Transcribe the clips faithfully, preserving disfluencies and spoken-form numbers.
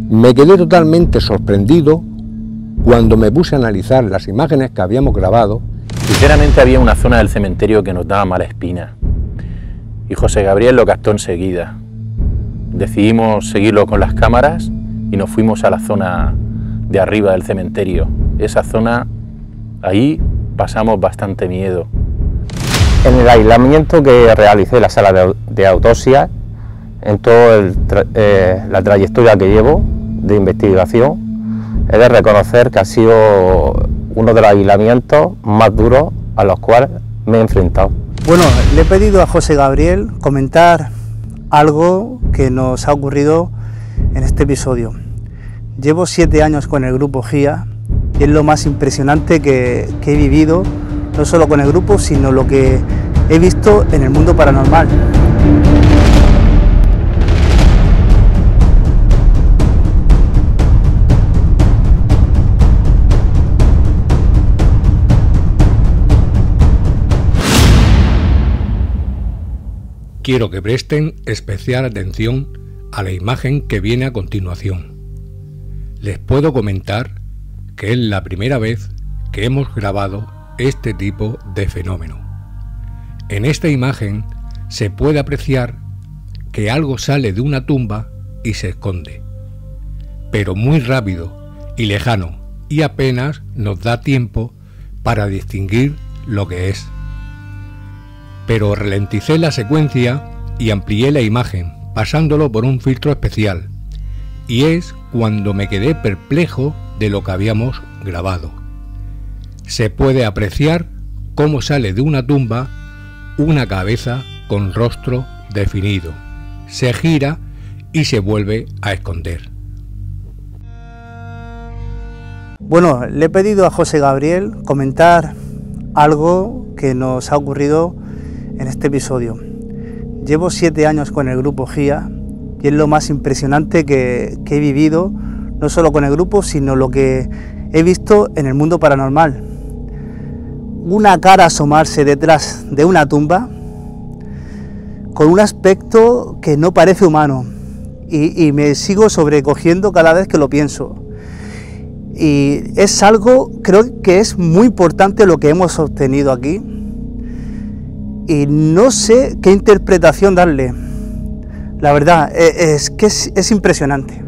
Me quedé totalmente sorprendido cuando me puse a analizar las imágenes que habíamos grabado. Sinceramente había una zona del cementerio que nos daba mala espina y José Gabriel lo captó enseguida. Decidimos seguirlo con las cámaras y nos fuimos a la zona de arriba del cementerio. Esa zona, ahí pasamos bastante miedo. En el aislamiento que realicé en la sala de, de autopsia, en toda tra eh, la trayectoria que llevo de investigación, he de reconocer que ha sido uno de los aislamientos más duros a los cuales me he enfrentado. Bueno, le he pedido a José Gabriel comentar algo que nos ha ocurrido en este episodio. Llevo siete años con el grupo G I A y es lo más impresionante que, que he vivido, no solo con el grupo, sino lo que he visto en el mundo paranormal. Quiero que presten especial atención a la imagen que viene a continuación. Les puedo comentar que es la primera vez que hemos grabado este tipo de fenómeno. En esta imagen se puede apreciar que algo sale de una tumba y se esconde, pero muy rápido y lejano, y apenas nos da tiempo para distinguir lo que es. Pero ralenticé la secuencia y amplié la imagen, pasándolo por un filtro especial, y es cuando me quedé perplejo de lo que habíamos grabado. Se puede apreciar cómo sale de una tumba una cabeza con rostro definido, se gira y se vuelve a esconder. Bueno, le he pedido a José Gabriel comentar algo que nos ha ocurrido en este episodio. Llevo siete años con el grupo G I A y es lo más impresionante que, que he vivido, no solo con el grupo, sino lo que he visto en el mundo paranormal. Una cara asomarse detrás de una tumba con un aspecto que no parece humano y, y me sigo sobrecogiendo cada vez que lo pienso. Y es algo, creo que es muy importante lo que hemos obtenido aquí. Y no sé qué interpretación darle. La verdad, es que es, es impresionante.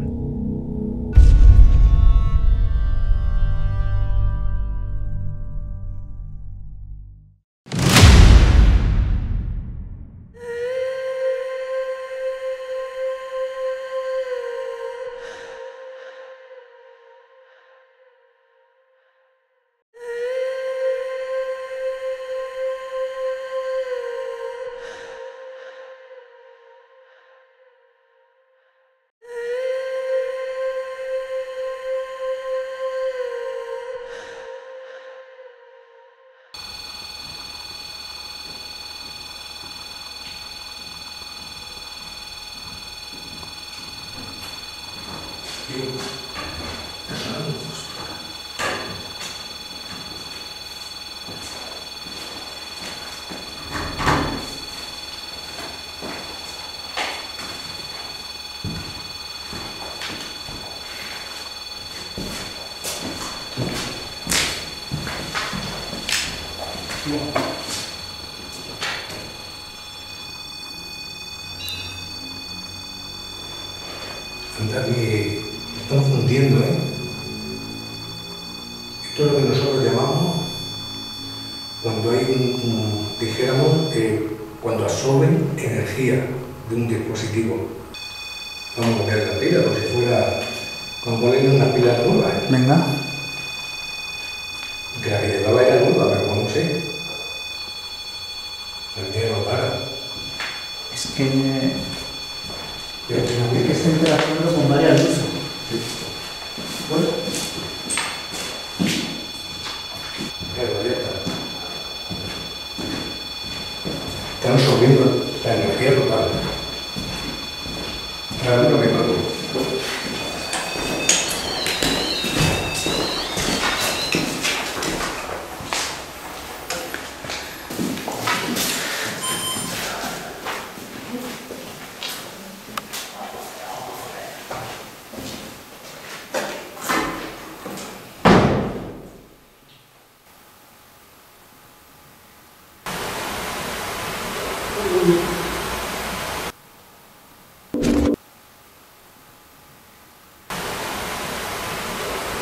Anda que están fundiendo, ¿eh? Esto es lo que nosotros llamamos, cuando hay un, un dijéramos, eh, cuando absorben energía de un dispositivo. Vamos a cambiar la pila, como si fuera, como ponerle una pila nueva, ¿eh? Venga. Que la que llevaba era nueva, pero no sé. El tío no para. Es que... Es que está interactuando con varias luces. Sí. Bueno. Claro, ya está. Están absorbiendo la energía total. Ahora no me mato.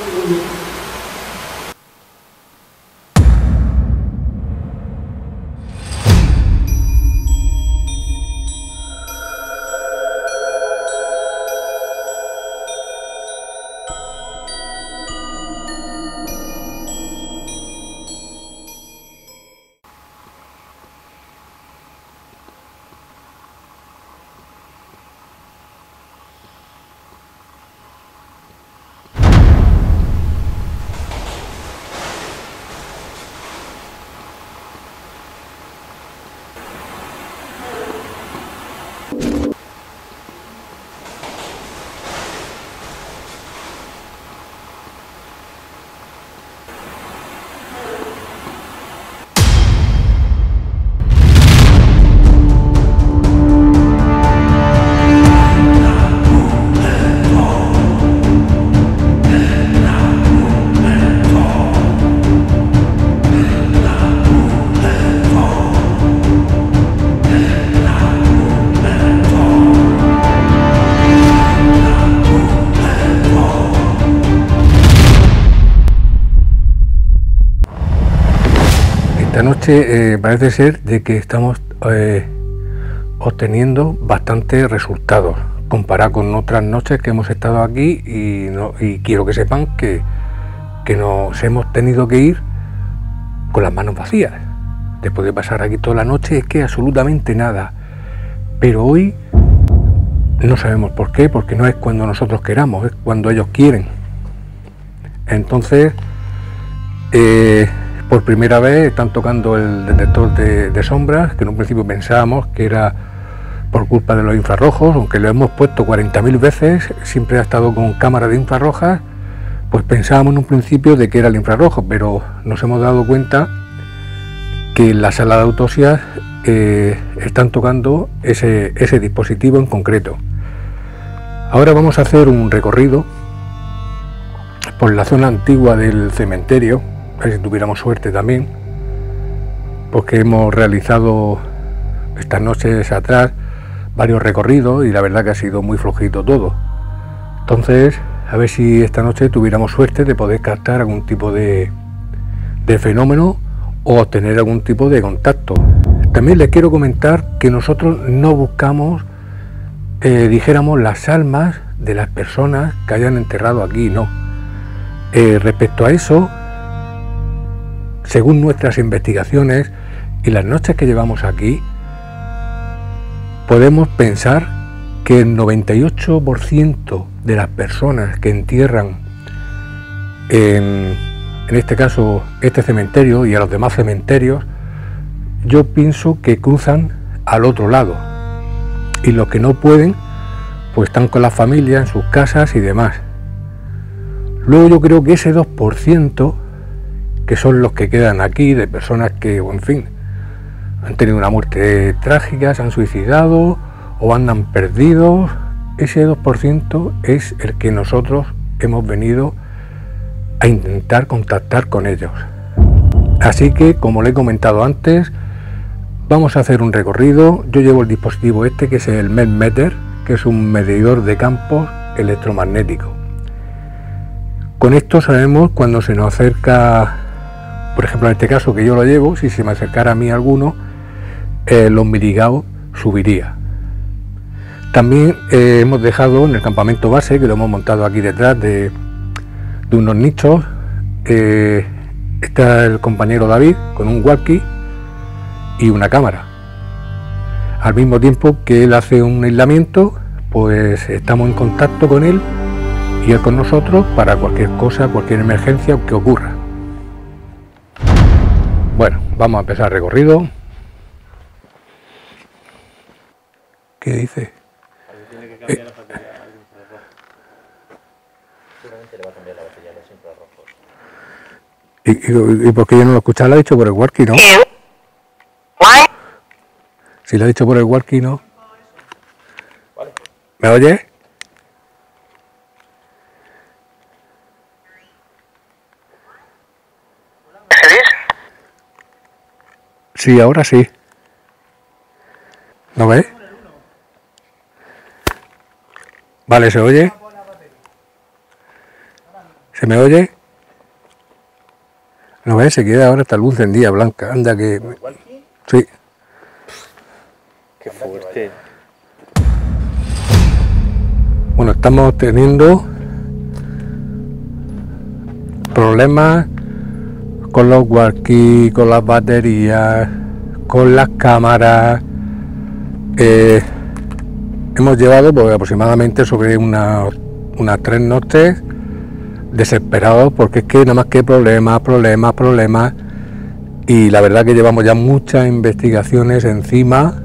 Esta noche eh, parece ser de que estamos eh, obteniendo bastantes resultados comparado con otras noches que hemos estado aquí y, no, y quiero que sepan que, que nos hemos tenido que ir con las manos vacías. Después de pasar aquí toda la noche es que absolutamente nada, pero hoy no sabemos por qué, porque no es cuando nosotros queramos, es cuando ellos quieren. Entonces eh, por primera vez están tocando el detector de, de sombras, que en un principio pensábamos que era por culpa de los infrarrojos, aunque lo hemos puesto cuarenta mil veces, siempre ha estado con cámara de infrarrojas, pues pensábamos en un principio de que era el infrarrojo, pero nos hemos dado cuenta que en la sala de autopsias eh, están tocando ese, ese dispositivo en concreto. Ahora vamos a hacer un recorrido por la zona antigua del cementerio, a ver si tuviéramos suerte también, porque hemos realizado estas noches atrás varios recorridos y la verdad que ha sido muy flojito todo. Entonces, a ver si esta noche tuviéramos suerte de poder captar algún tipo de, de fenómeno o obtener algún tipo de contacto. También les quiero comentar que nosotros no buscamos, eh, dijéramos, las almas de las personas que hayan enterrado aquí, no. Eh, respecto a eso, según nuestras investigaciones y las noches que llevamos aquí, podemos pensar que el noventa y ocho por ciento de las personas que entierran en, en este caso este cementerio y a los demás cementerios, yo pienso que cruzan al otro lado, y los que no pueden pues están con la familia en sus casas y demás. Luego yo creo que ese dos por ciento, que son los que quedan aquí, de personas que, o en fin, han tenido una muerte trágica, se han suicidado o andan perdidos, ese dos por ciento es el que nosotros hemos venido a intentar contactar con ellos. Así que, como le he comentado antes, vamos a hacer un recorrido. Yo llevo el dispositivo este, que es el MEDMeter, que es un medidor de campos electromagnéticos. Con esto sabemos cuando se nos acerca, por ejemplo en este caso que yo lo llevo, si se me acercara a mí alguno, eh, los miligrados subiría. También eh, hemos dejado en el campamento base, que lo hemos montado aquí detrás de, de unos nichos, eh, está el compañero David con un walkie y una cámara. Al mismo tiempo que él hace un aislamiento, pues estamos en contacto con él y él con nosotros para cualquier cosa, cualquier emergencia que ocurra. Bueno, vamos a empezar el recorrido. ¿Qué dice? Tiene que cambiar eh, la batería al infrarrojo. Seguramente le va a cambiar la batería a los infrarrojos. ¿Y, y, y por qué yo no lo he escuchado? Lo ha dicho por el walkie, ¿no? Si lo ha dicho por el walkie, ¿no? ¿Me oye? Sí, ahora sí. ¿No ves? Vale, ¿se oye? Se ¿Se me oye? No ves, se queda ahora esta luz encendida blanca. Anda que... Sí. Qué fuerte. Bueno, estamos teniendo problemas con los walkie, con las baterías, con las cámaras. Eh, hemos llevado pues, aproximadamente sobre una, unas tres noches desesperados, porque es que nada más que problemas, problemas, problemas, y la verdad que llevamos ya muchas investigaciones encima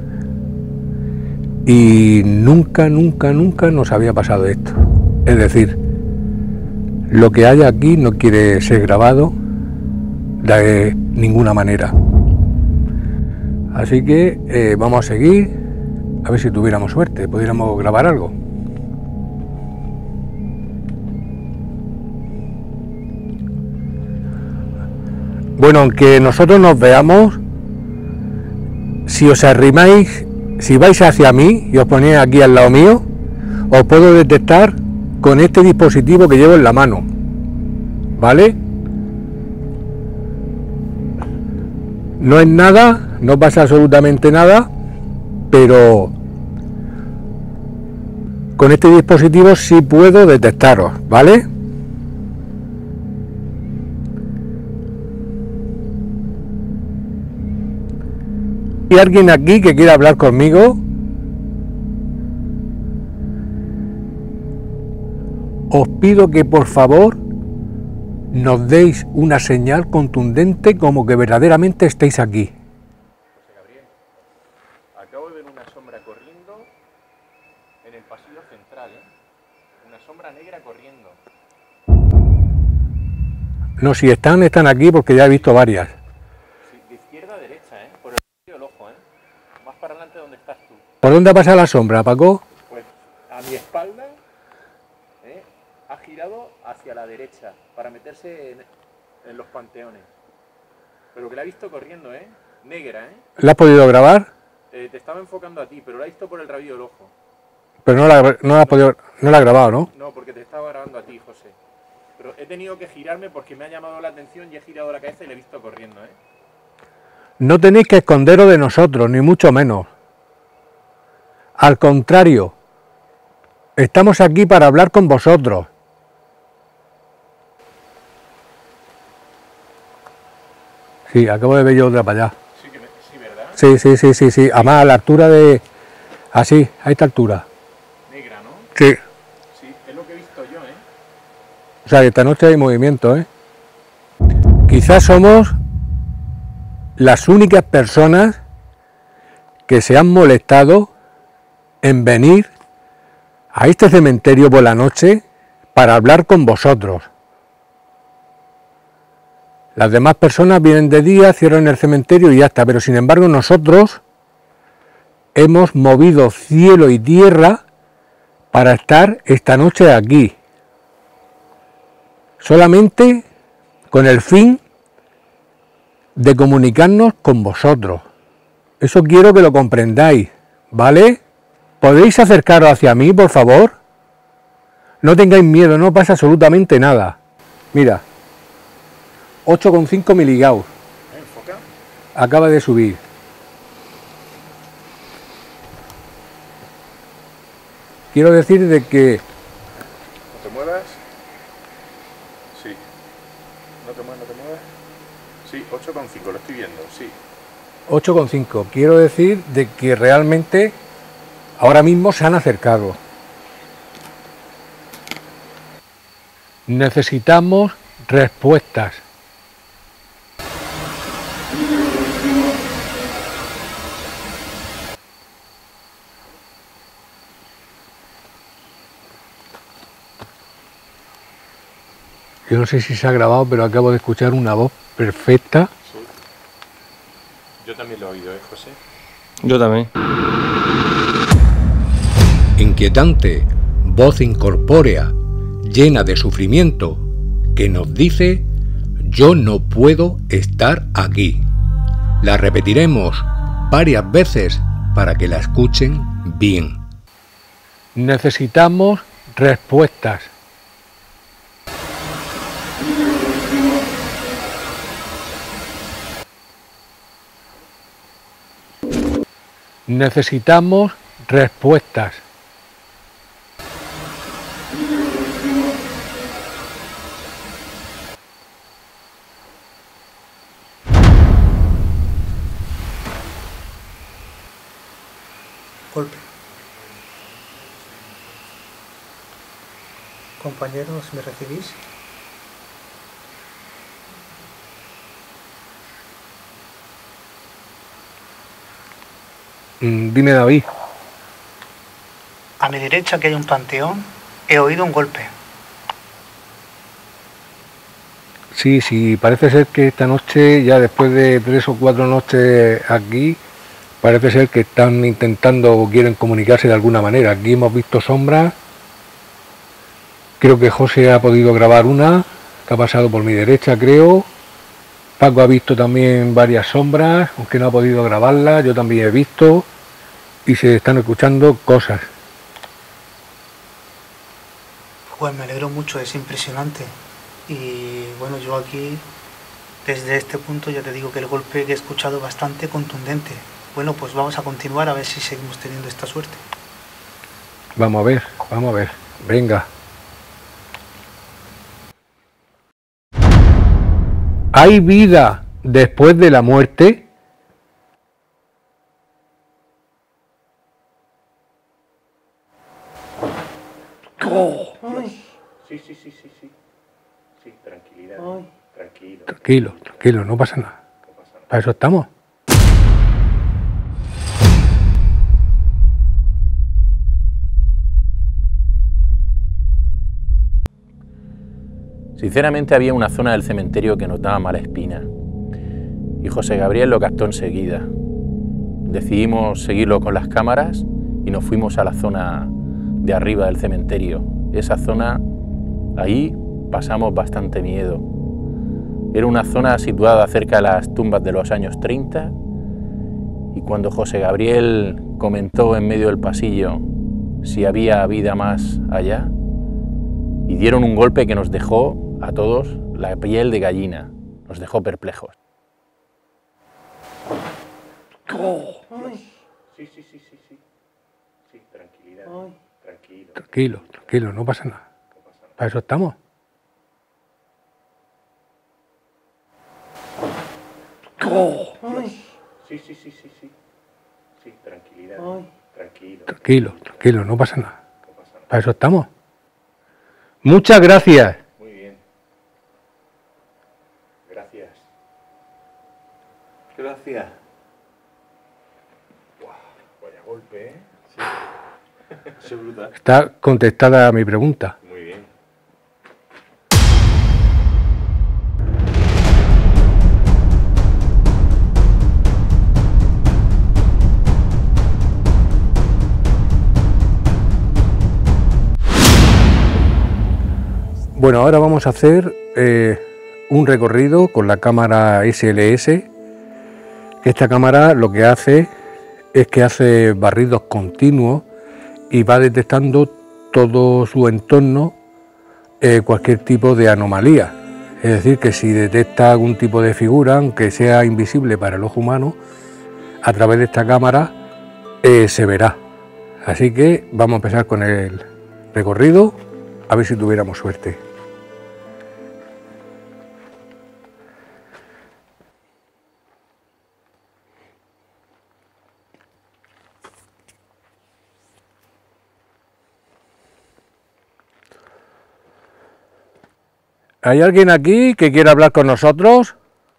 y nunca, nunca, nunca nos había pasado esto. Es decir, lo que haya aquí no quiere ser grabado de ninguna manera. Así que eh, vamos a seguir, a ver si tuviéramos suerte, pudiéramos grabar algo. Bueno, aunque nosotros nos veamos, si os arrimáis, si vais hacia mí y os ponéis aquí al lado mío, os puedo detectar con este dispositivo que llevo en la mano, ¿vale? No es nada, no pasa absolutamente nada, pero con este dispositivo sí puedo detectaros, ¿vale? ¿Hay alguien aquí que quiera hablar conmigo? Os pido que por favor nos deis una señal contundente como que verdaderamente estéis aquí. José Gabriel, acabo de ver una sombra corriendo en el pasillo central, ¿eh? Una sombra negra corriendo. No, si están, están aquí porque ya he visto varias. Sí, de izquierda a derecha, ¿eh? Por el rabillo del ojo, ¿eh? Más para adelante donde estás tú. ¿Por dónde ha pasado la sombra, Paco? Pues a mi espalda, ¿eh? Ha girado hacia la derecha para meterse en, en los panteones. Pero que la he visto corriendo, ¿eh? Negra, ¿eh? ¿La has podido grabar? Eh, te estaba enfocando a ti, pero la he visto por el rabillo del ojo. Pero no la, no la has podido, no la has grabado, ¿no? No, porque te estaba grabando a ti, José. Pero he tenido que girarme porque me ha llamado la atención y he girado la cabeza y la he visto corriendo, ¿eh? No tenéis que esconderos de nosotros, ni mucho menos. Al contrario, estamos aquí para hablar con vosotros. Sí, acabo de ver yo otra para allá. Sí, que me, sí, ¿verdad? Sí, sí, sí, sí, sí. Además a la altura de... Así, a esta altura. Negra, ¿no? Sí. Sí, es lo que he visto yo, ¿eh? O sea, que esta noche hay movimiento, ¿eh? Quizás somos las únicas personas que se han molestado en venir a este cementerio por la noche para hablar con vosotros. Las demás personas vienen de día, cierran el cementerio y ya está, pero sin embargo nosotros hemos movido cielo y tierra para estar esta noche aquí, solamente con el fin de comunicarnos con vosotros. Eso quiero que lo comprendáis, ¿vale? ¿Podéis acercaros hacia mí, por favor? No tengáis miedo, no pasa absolutamente nada. Mira, ocho coma cinco miligauss. ¿Enfoca? Acaba de subir. Quiero decir de que... ¿No te muevas? Sí. ¿No te muevas, no te muevas? Sí, ocho coma cinco, lo estoy viendo, sí. ocho coma cinco. Quiero decir de que realmente ahora mismo se han acercado. Necesitamos respuestas. Yo no sé si se ha grabado, pero acabo de escuchar una voz perfecta. Sí. Yo también lo he oído, ¿eh, José? Yo también. Inquietante, voz incorpórea, llena de sufrimiento, que nos dice: yo no puedo estar aquí. La repetiremos varias veces para que la escuchen bien. Necesitamos respuestas. Necesitamos respuestas. Golpe. Compañeros, ¿me recibís? Mm, dime, David. A mi derecha, que hay un panteón, he oído un golpe. Sí, sí, parece ser que esta noche, ya después de tres o cuatro noches aquí, parece ser que están intentando o quieren comunicarse de alguna manera. Aquí hemos visto sombras. Creo que José ha podido grabar una, que ha pasado por mi derecha, creo. Paco ha visto también varias sombras, aunque no ha podido grabarlas. Yo también he visto. Y se están escuchando cosas. Pues me alegro mucho, es impresionante. Y bueno, yo aquí, desde este punto, ya te digo que el golpe que he escuchado es bastante contundente. Bueno, pues vamos a continuar a ver si seguimos teniendo esta suerte. Vamos a ver, vamos a ver. Venga. ¿Hay vida después de la muerte? Oh. Sí, sí, sí, sí, sí. Sí, tranquilidad. Ay. Tranquilo. Tranquilo, tranquilo, no pasa nada. No pasa nada. Para eso estamos. Sinceramente había una zona del cementerio que nos daba mala espina. Y José Gabriel lo captó enseguida. Decidimos seguirlo con las cámaras y nos fuimos a la zona de arriba del cementerio. Esa zona, ahí pasamos bastante miedo. Era una zona situada cerca de las tumbas de los años treinta y cuando José Gabriel comentó en medio del pasillo si había vida más allá, y dieron un golpe que nos dejó a todos la piel de gallina, nos dejó perplejos. Oh. Sí, sí, sí, sí, sí. Sí, tranquilidad. Ay. Tranquilo. Tranquilo, tranquilo, no pasa nada. No pasa nada. Para eso estamos. Oh. Sí, sí, sí, sí, sí. Sí, tranquilidad. Ay. Tranquilo. Tranquilo, tranquilo, no pasa nada. No pasa nada. Para eso estamos. Muchas gracias. Muy bien. Gracias. Gracias. Wow, vaya golpe, ¿eh? Sí. Eso es brutal. Está contestada a mi pregunta. Muy bien. Bueno, ahora vamos a hacer eh, un recorrido con la cámara S L S. Esta cámara lo que hace es que hace barridos continuos y va detectando todo su entorno, eh, cualquier tipo de anomalía. Es decir, que si detecta algún tipo de figura, aunque sea invisible para el ojo humano, a través de esta cámara eh, se verá. Así que vamos a empezar con el recorrido, a ver si tuviéramos suerte. ¿Hay alguien aquí que quiera hablar con nosotros?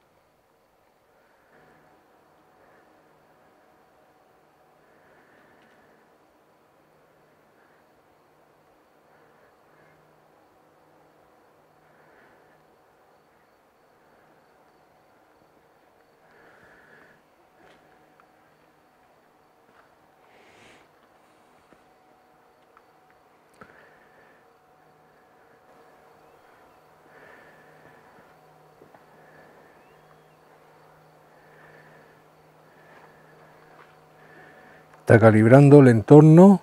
Está calibrando el entorno.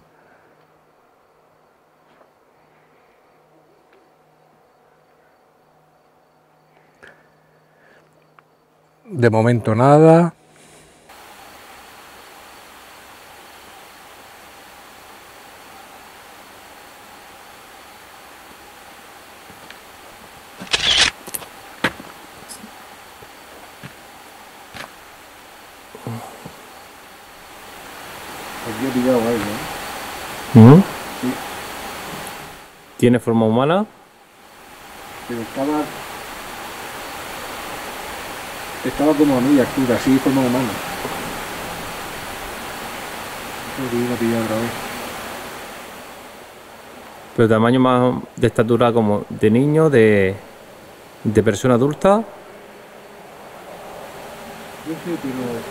De momento nada. he pillado ahí, ¿eh? ¿Mm? Sí. ¿Tiene forma humana? Pero estaba... Estaba como a media altura, así, forma humana. Creo que iba a pillar otra vez. Pero tamaño más de estatura como de niño, de, de persona adulta. Yo sé, pero...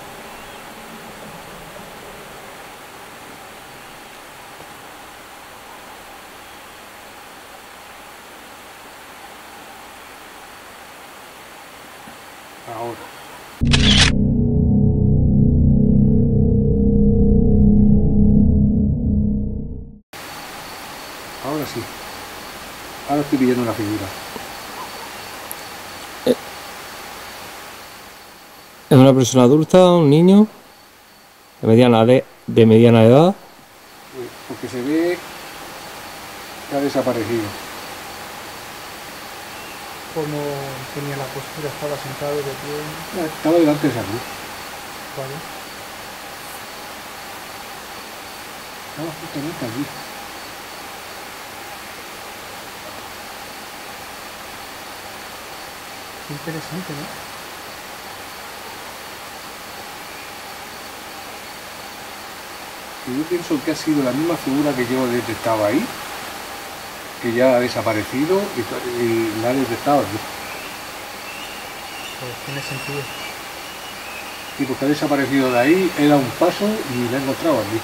Ahora. Ahora sí. Ahora estoy pillando una figura. ¿Es una persona adulta, un niño? ¿De mediana, de, de mediana edad? Porque se ve que ha desaparecido. Como tenía la postura, estaba sentado de pie. Estaba delante de esa luz. Vale. Estaba justamente allí. Qué interesante, ¿no? Y yo pienso que ha sido la misma figura que yo detectaba ahí, que ya ha desaparecido y, y la he detectado aquí. Pues tiene sentido. Y porque ha desaparecido de ahí, he dado un paso y la he encontrado aquí.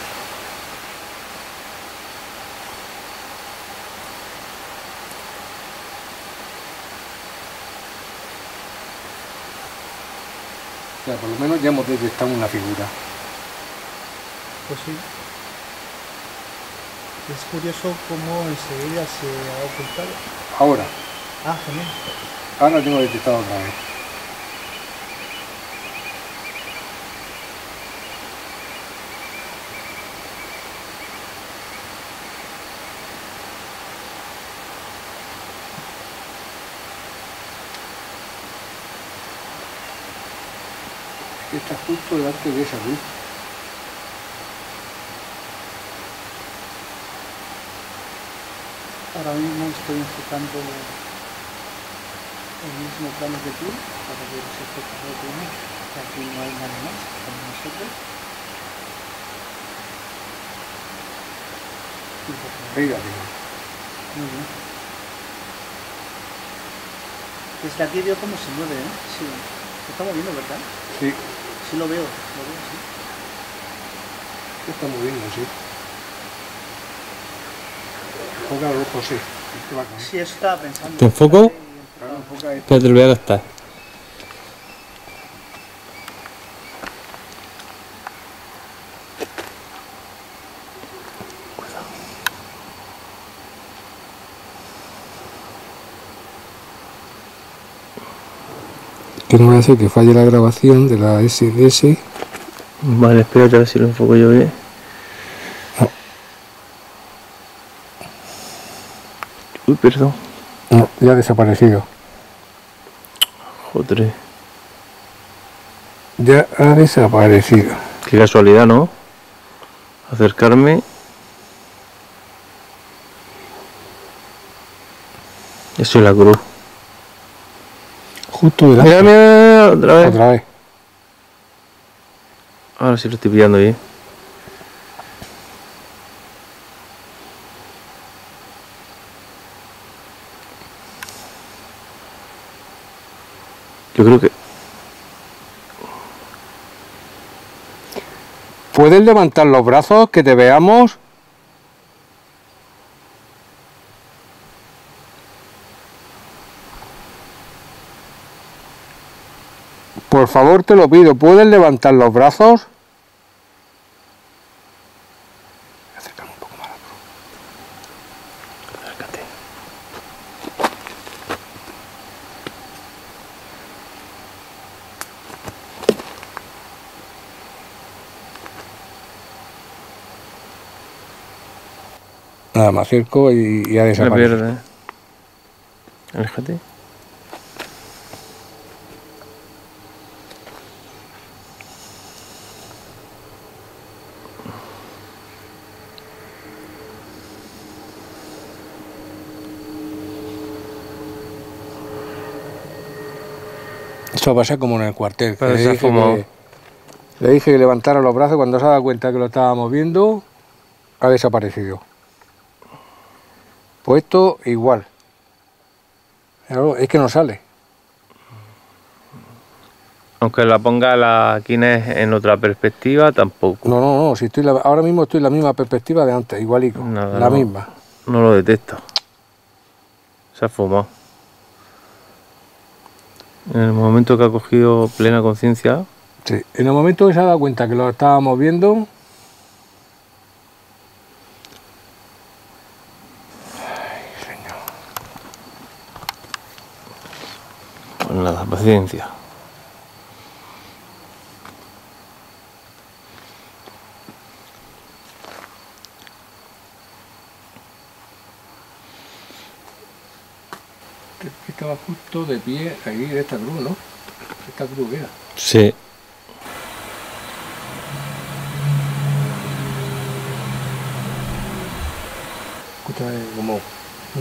O sea, por lo menos ya hemos detectado una figura. Pues sí. Es curioso cómo enseguida se ha ocultado. Ahora, Ah, genial. ahora la tengo detectado otra vez. Es que está justo delante de esa luz. Ahora mismo estoy enfocando el mismo plano que tú para ver ese espectador que uno, que aquí no hay nada más como nosotros. Fíjate. Muy bien. Desde aquí veo cómo se mueve, ¿eh? Sí. Se está moviendo, ¿verdad? Sí, Sí lo veo, lo veo, sí. se está moviendo, sí. Enfócalo, José. Este va con- Sí, eso estaba pensando. ¿Te enfoco? Claro, enfoca esto. Espérate, lo voy a gastar. Que no voy a hacer que falle la grabación de la S D S. Vale, espérate a ver si lo enfoco yo bien. Uy, perdón. No, ya ha desaparecido. Joder. Ya ha desaparecido. Qué casualidad, ¿no? Acercarme. Eso es la cruz. Justo delante. Mira, mira, mira, otra vez. Otra vez. Ahora sí lo estoy pillando bien. Yo creo que... ¿Puedes levantar los brazos que te veamos? Por favor, te lo pido, ¿puedes levantar los brazos? Acércame un poco más. Acércate. Nada, me acerco y, y ha Me desaparecido. pierde. Aléjate. Eso va a ser como en el cuartel. Pero que se le, ha dije fumado. que, le dije que levantara los brazos, cuando se ha dado cuenta que lo estábamos viendo, ha desaparecido. Pues esto igual. Es que no sale. Aunque la ponga la Kines en otra perspectiva, tampoco. No, no, no. Si estoy la, ahora mismo estoy en la misma perspectiva de antes, igualico. Nada, la no, misma. No lo detecto. Se ha fumado. En el momento que ha cogido plena conciencia. Sí. En el momento que se ha dado cuenta que lo estábamos viendo. Ay, señor. Pues nada, paciencia. Estaba justo de pie ahí de esta cruz, ¿no? Esta cruz era. Sí. Escucha como un,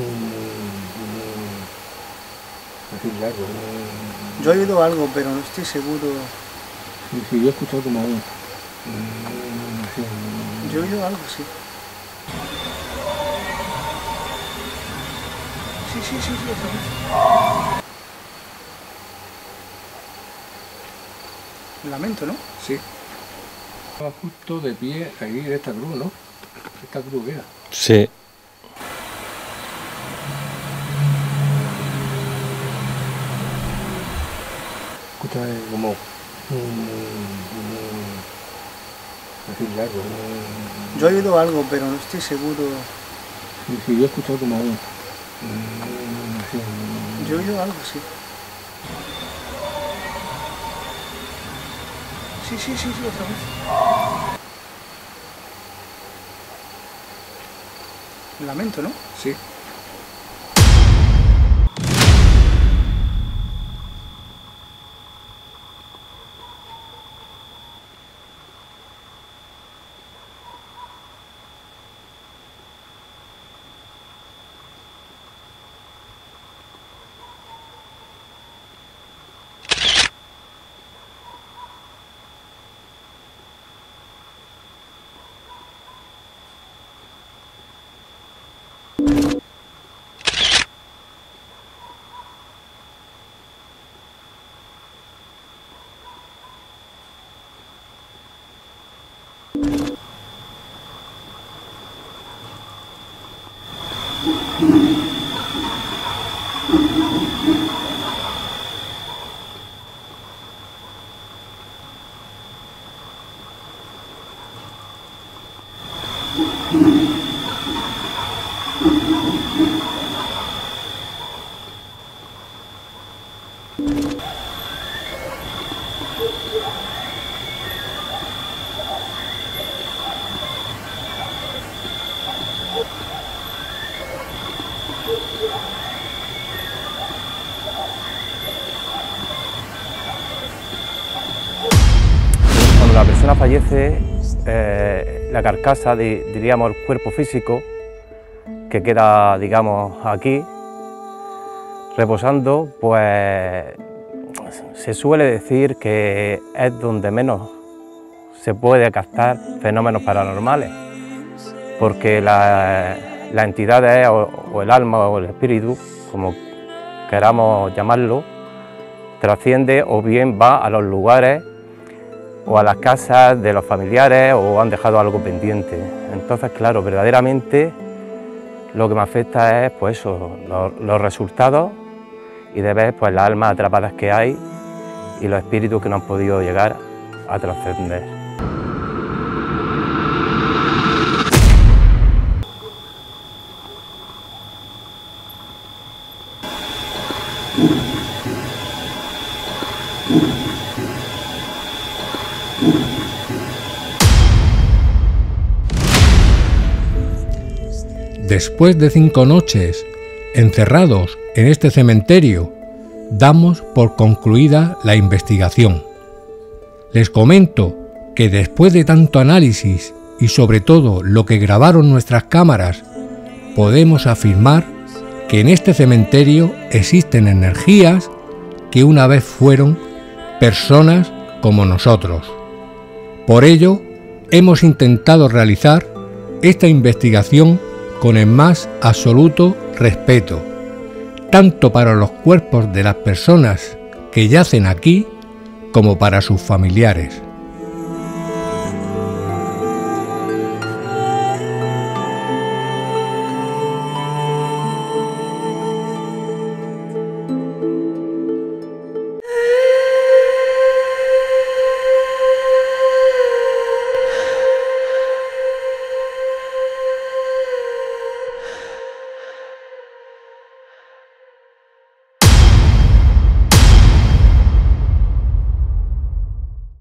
así largo. Un, Yo he oído algo, pero no estoy seguro. sí, sí, yo he escuchado como un, un así, un, Yo he oído algo, sí. Sí, sí, sí, sí, otra vez. Lamento, ¿no? sí. Estaba justo de pie ahí de esta cruz, ¿no? Esta cruz era. Sí. Escucha como un, un, así largo. Un, Yo he oído algo, pero no estoy seguro. sí, sí, yo he escuchado como un, un así, un, Yo he oído algo, sí. Sí, sí, sí, sí, otra vez. Lamento, ¿no? sí. Cuando la persona fallece, eh, la carcasa, di- diríamos el cuerpo físico, que queda, digamos, aquí, reposando, pues se suele decir que es donde menos se puede captar fenómenos paranormales, porque la, la entidad o, o el alma o el espíritu, como queramos llamarlo, trasciende o bien va a los lugares o a las casas de los familiares o han dejado algo pendiente. Entonces, claro, verdaderamente lo que me afecta es pues eso, los, los resultados y de ver pues las almas atrapadas que hay y los espíritus que no han podido llegar a trascender. Después de cinco noches encerrados en este cementerio, damos por concluida la investigación. Les comento que después de tanto análisis y sobre todo lo que grabaron nuestras cámaras, podemos afirmar que en este cementerio existen energías que una vez fueron personas como nosotros. Por ello, hemos intentado realizar esta investigación con el más absoluto respeto, tanto para los cuerpos de las personas que yacen aquí como para sus familiares.